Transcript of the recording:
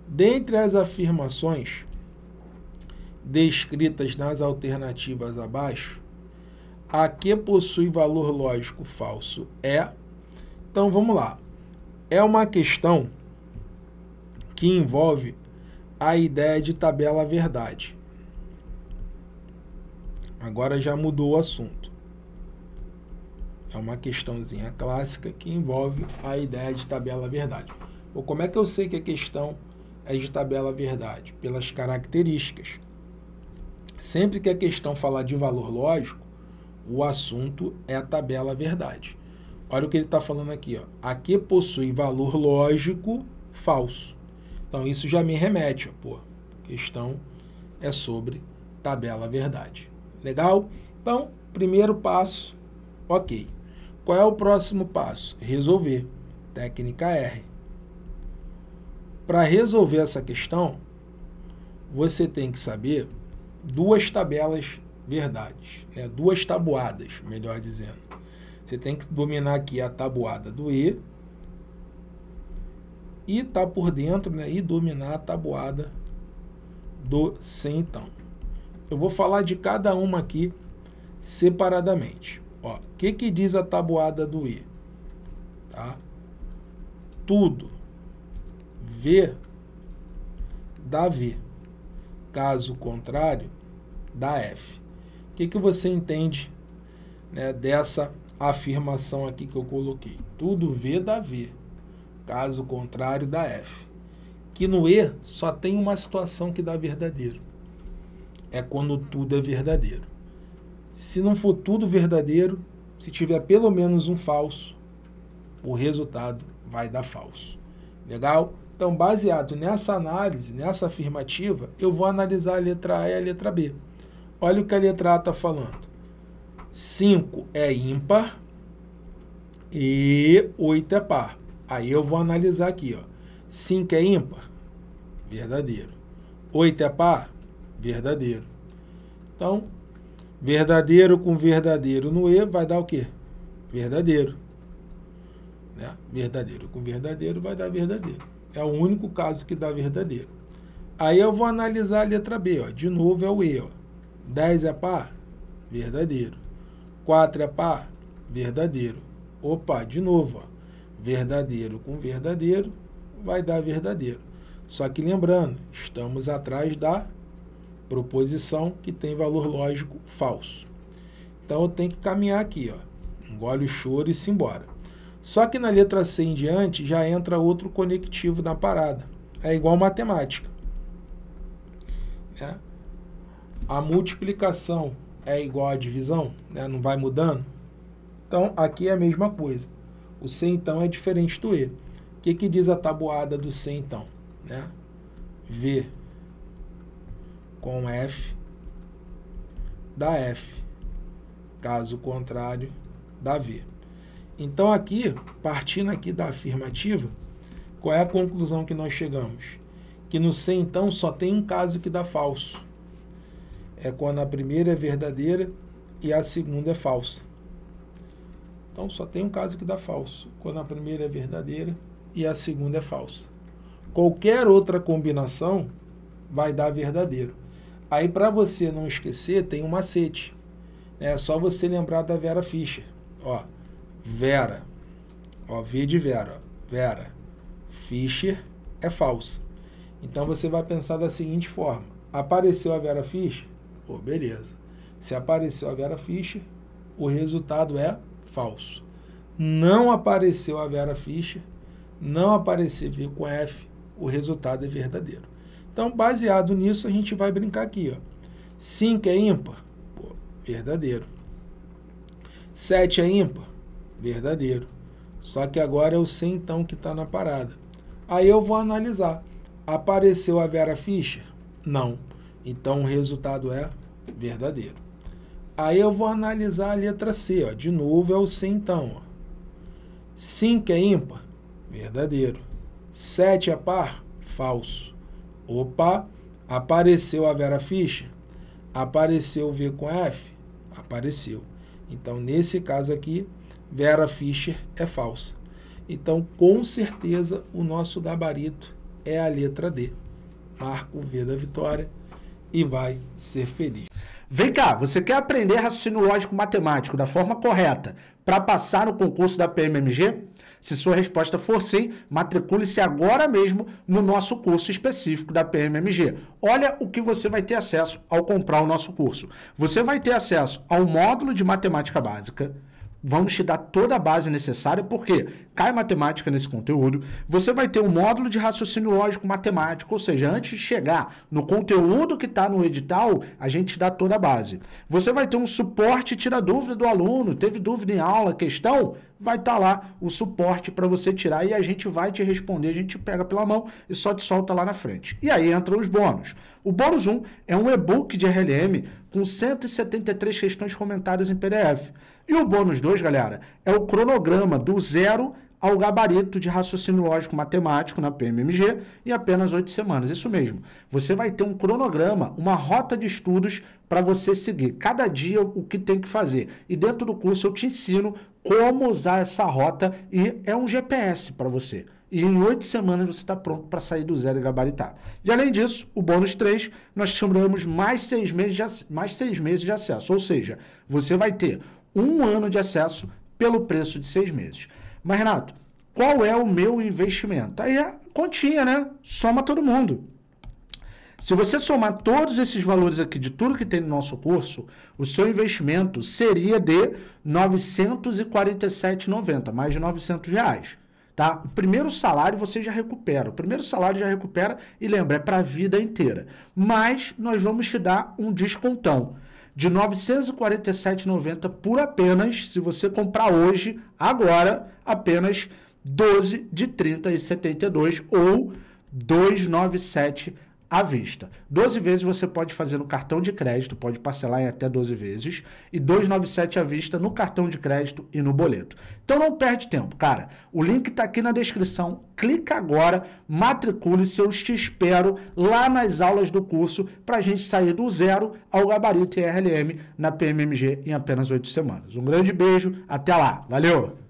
Dentre as afirmações descritas nas alternativas abaixo, a que possui valor lógico falso é... Então, vamos lá. É uma questão que envolve a ideia de tabela verdade. Agora já mudou o assunto. É uma questãozinha clássica que envolve a ideia de tabela verdade. Ou como é que eu sei que a questão é de tabela verdade? Pelas características. Sempre que a questão falar de valor lógico, o assunto é a tabela verdade. Olha o que ele está falando aqui, ó. A que possui valor lógico falso. Então, isso já me remete, ó, pô, a questão é sobre tabela verdade. Legal? Então, primeiro passo, ok. Qual é o próximo passo? Resolver. Técnica R. Para resolver essa questão, você tem que saber duas tabelas verdades, né? Duas tabuadas, melhor dizendo. Você tem que dominar aqui a tabuada do E e tá por dentro, né? E dominar a tabuada do C, então. Eu vou falar de cada uma aqui separadamente. Ó, o que diz a tabuada do E? Tá? Tudo V dá V. Caso contrário, dá F. O que você entende, né, dessa afirmação aqui que eu coloquei? Tudo V dá V. Caso contrário, dá F. Que no E só tem uma situação que dá verdadeiro. É quando tudo é verdadeiro. Se não for tudo verdadeiro, se tiver pelo menos um falso, o resultado vai dar falso. Legal? Então, baseado nessa análise, nessa afirmativa, eu vou analisar a letra A e a letra B. Olha o que a letra A está falando. 5 é ímpar e 8 é par. Aí eu vou analisar aqui, ó. 5 é ímpar? Verdadeiro. 8 é par? Verdadeiro. Então, verdadeiro com verdadeiro no E vai dar o quê? Verdadeiro. Né? Verdadeiro com verdadeiro vai dar verdadeiro. É o único caso que dá verdadeiro. Aí eu vou analisar a letra B, ó. De novo é o E, ó. 10 é par? Verdadeiro. 4 é par? Verdadeiro. Opa, de novo, ó. Verdadeiro com verdadeiro vai dar verdadeiro. Só que lembrando, estamos atrás da proposição que tem valor lógico falso. Então eu tenho que caminhar aqui, ó. Engole o choro e se embora. Só que na letra C em diante já entra outro conectivo na parada. É igual matemática. Né? A multiplicação é igual à divisão, né? Não vai mudando. Então, aqui é a mesma coisa. O C, então, é diferente do E. O que diz a tabuada do C, então? Né? V com F dá F. Caso contrário, dá V. Então, aqui, partindo aqui da afirmativa, qual é a conclusão que nós chegamos? Que no C, então, só tem um caso que dá falso. É quando a primeira é verdadeira e a segunda é falsa. Então, só tem um caso que dá falso. Quando a primeira é verdadeira e a segunda é falsa. Qualquer outra combinação vai dar verdadeiro. Aí, para você não esquecer, tem um macete. É só você lembrar da Vera Fischer. Ó, Vera. Ó, V de Vera. Ó, Vera. Fischer é falsa. Então, você vai pensar da seguinte forma. Apareceu a Vera Fischer? Pô, beleza. Se apareceu a Vera Fischer, o resultado é falso. Não apareceu a Vera Fischer, não apareceu V com F, o resultado é verdadeiro. Então, baseado nisso, a gente vai brincar aqui, ó. 5 é ímpar? Pô, verdadeiro. 7 é ímpar? Verdadeiro. Só que agora é o C, então, que está na parada. Aí eu vou analisar. Apareceu a Vera Fischer? Não. Então, o resultado é verdadeiro. Aí eu vou analisar a letra C, ó. De novo é o C, então, ó. 5 é ímpar? Verdadeiro. 7 é par? Falso. Opa, apareceu a Vera Fischer? Apareceu o V com F? Apareceu. Então, nesse caso aqui, Vera Fischer é falsa. Então, com certeza, o nosso gabarito é a letra D. Marca o V da vitória e vai ser feliz. Vem cá, você quer aprender raciocínio lógico matemático da forma correta para passar no concurso da PMMG? Se sua resposta for sim, matricule-se agora mesmo no nosso curso específico da PMMG. Olha o que você vai ter acesso ao comprar o nosso curso. Você vai ter acesso ao módulo de matemática básica. Vamos te dar toda a base necessária, porque cai matemática nesse conteúdo. Você vai ter um módulo de raciocínio lógico matemático, ou seja, antes de chegar no conteúdo que está no edital, a gente te dá toda a base. Você vai ter um suporte, tira dúvida do aluno, teve dúvida em aula, questão, vai estar lá o suporte para você tirar e a gente vai te responder, a gente pega pela mão e só te solta lá na frente. E aí entram os bônus. O bônus 1 é um e-book de RLM com 173 questões comentadas em PDF. E o bônus 2, galera, é o cronograma do zero ao gabarito de raciocínio lógico matemático na PMMG em apenas 8 semanas. Isso mesmo. Você vai ter um cronograma, uma rota de estudos para você seguir. Cada dia o que tem que fazer. E dentro do curso eu te ensino como usar essa rota e é um GPS para você. E em 8 semanas você está pronto para sair do zero e gabaritar. E além disso, o bônus 3, nós chamamos mais 6 meses de acesso. Ou seja, você vai ter 1 ano de acesso pelo preço de 6 meses. Mas, Renato, qual é o meu investimento? Aí é continha, né? Soma todo mundo. Se você somar todos esses valores aqui de tudo que tem no nosso curso, o seu investimento seria de R$ 947,90, mais de R$900. Tá? O primeiro salário você já recupera. O primeiro salário já recupera e lembra, é para a vida inteira. Mas nós vamos te dar um descontão de R$ 947,90 por apenas, se você comprar hoje, agora, apenas 12 de 30,72 ou 297 à vista. 12 vezes você pode fazer no cartão de crédito, pode parcelar em até 12 vezes, e 297 à vista no cartão de crédito e no boleto. Então não perde tempo, cara. O link está aqui na descrição. Clica agora, matricule-se, eu te espero lá nas aulas do curso para a gente sair do zero ao gabarito em RLM na PMMG em apenas 8 semanas. Um grande beijo, até lá. Valeu!